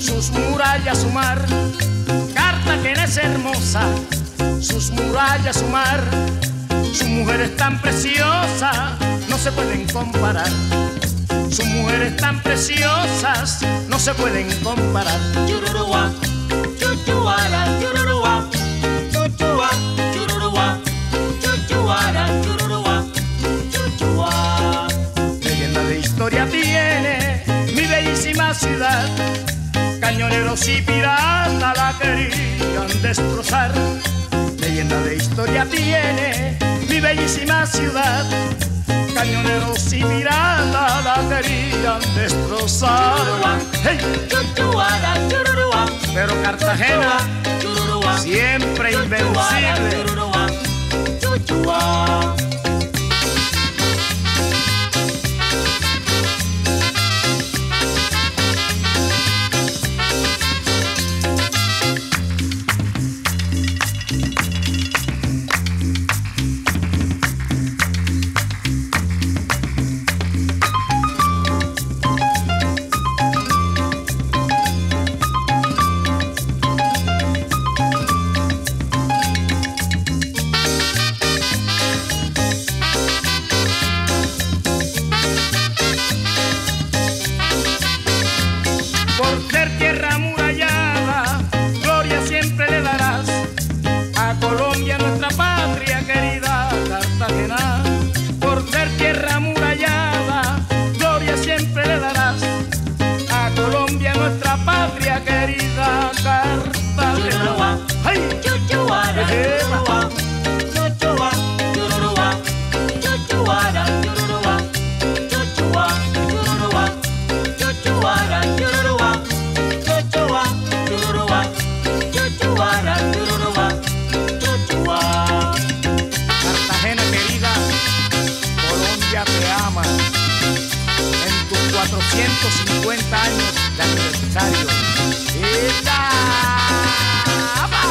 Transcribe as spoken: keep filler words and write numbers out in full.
sus murallas su mar. Cartagena es hermosa, sus murallas su mar. Sus mujeres tan preciosas no se pueden comparar. Sus mujeres tan preciosas no se pueden comparar. Chururua, chuchuara, chururua, chuchua, chururua, chuchuara, chururua, chuchua. Leyenda de historia tiene mi bellísima ciudad. Cañoneros y piratas la querían destrozar. Leyenda de historia tiene mi bellísima ciudad. Cañoneros y piratas la querían destrozar. Hey. Chuchuara, chururua, pero Cartagena chururua, siempre invencible. Chururua, chuchua. Por ser tierra amurallada, gloria siempre le darás a Colombia, nuestra patria querida Cartagena. Por ser tierra amurallada, gloria siempre le darás a Colombia, nuestra patria querida Cartagena. ¡Ay! Chuchuara, chururua, chuchua, chururua, chuchuara, chururua, chuchua, chururua, chuchuara, chururua, chuchua, chururua, chuchuara, chururua, chuchua. Cartagena querida, Colombia te ama en tus cuatrocientos cincuenta años de aniversario. ¡Eta!